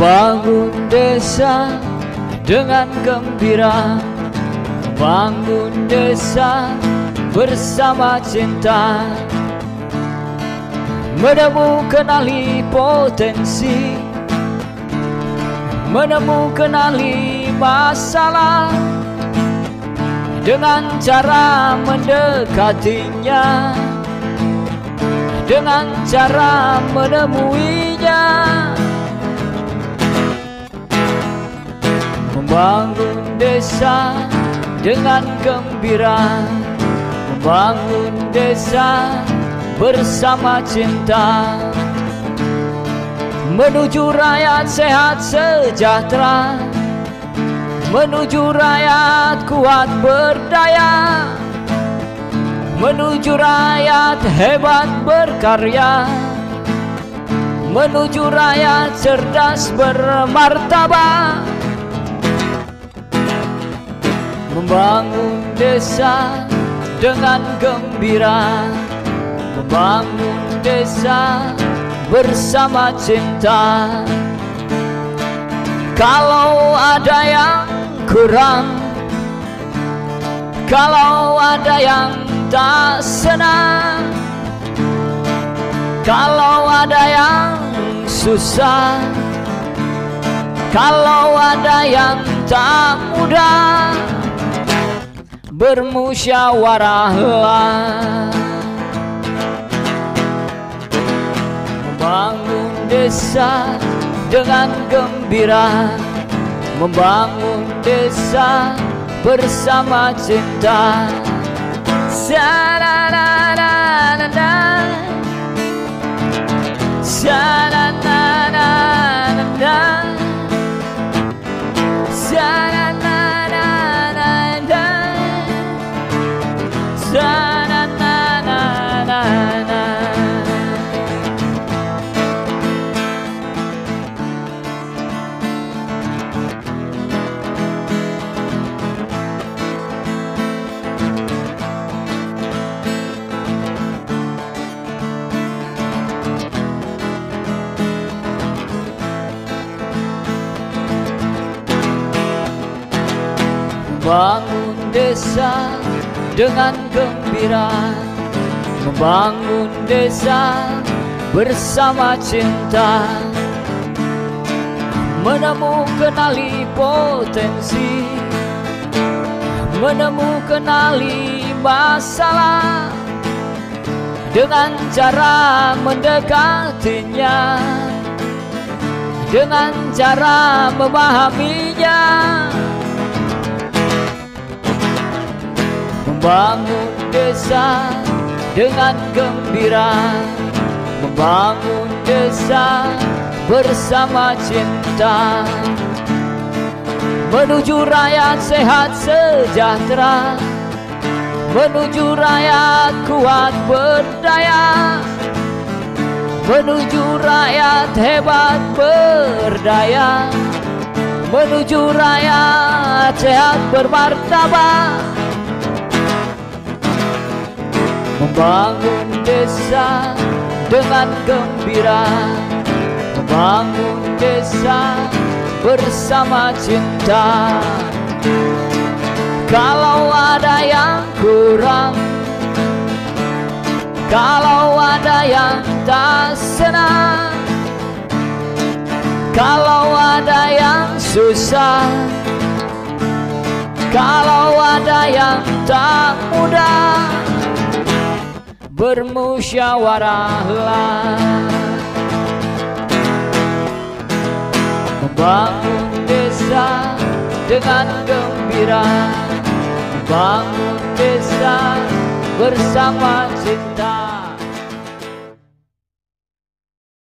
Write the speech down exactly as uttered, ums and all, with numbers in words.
Membangun desa dengan gembira, membangun desa bersama cinta, menemukan ahli potensi, menemukan ahli masalah, dengan cara mendekatinya, dengan cara menemuinya. Membangun desa dengan gembira, membangun desa bersama cinta, menuju rakyat sehat sejahtera, menuju rakyat kuat berdaya, menuju rakyat hebat berkarya, menuju rakyat cerdas bermartabat. Membangun desa dengan gembira, membangun desa bersama cinta. Kalau ada yang kurang, kalau ada yang tak senang, kalau ada yang susah, kalau ada yang tak mudah, bermusyawarahlah. Membangun desa dengan gembira, membangun desa bersama cinta. Sa-na-na-na-na-na, sa-na-na-na-na-na, sa-na-na-na-na-na, sa-na-na-na-na-na. Membangun desa dengan gembira, membangun desa bersama cinta, menemukan ahli potensi, menemukan ahli masalah, dengan cara mendekatinya, dengan cara memahaminya. Membangun desa dengan gembira, membangun desa bersama cinta, menuju rakyat sehat sejahtera, menuju rakyat kuat berdaya, menuju rakyat hebat berdaya, menuju rakyat sehat bermartabat. Membangun desa dengan gembira, membangun desa bersama cinta. Kalau ada yang kurang, kalau ada yang tak senang, kalau ada yang susah, kalau ada yang tak mudah, bermusyawarahlah. Membangun desa dengan gembira, membangun desa bersama cinta.